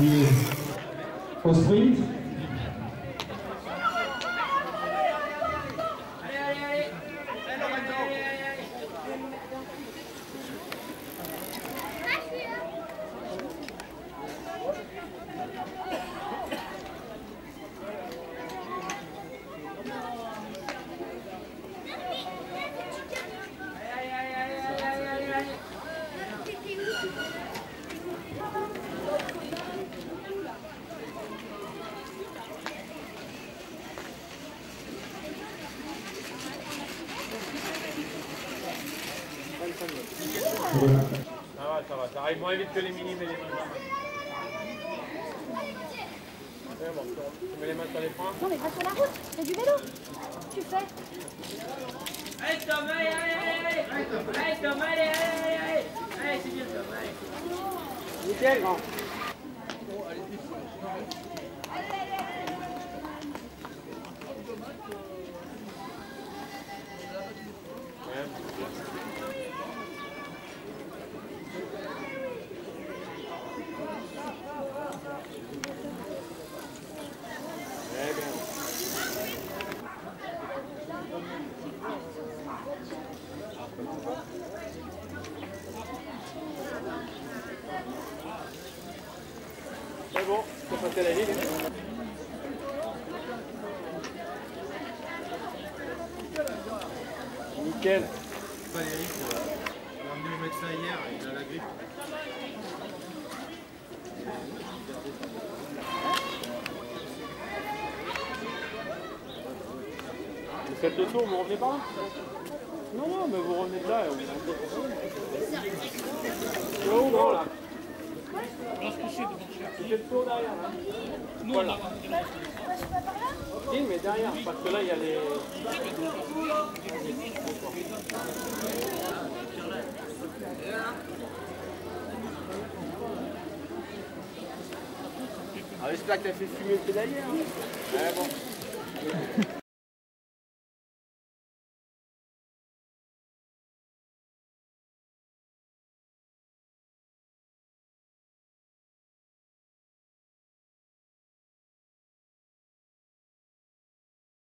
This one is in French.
parti au sprint. Voilà. Ça va, ça arrive moins vite que les mini mais les mains. C'est bon, tu mets les mains sur les poings. Non mais pas sur la route, c'est du vélo. Tu fais. Allez Tom, allez Tom, allez, c'est bien Tom, allez. Nickel, grand. C'est bon, tu peux passer la ligne. Nickel. Valérie, on a emmené le médecin hier, il a la grippe. Vous faites le tour, vous revenez pas là? Non, mais vous revenez de là et on va où, grand, là? Tu fais le tour derrière, là? Voilà. Oui, mais derrière, parce que là, il y a les... Ah, j'espère que t'as fait fumer le pédalier, hein? Ouais, bon.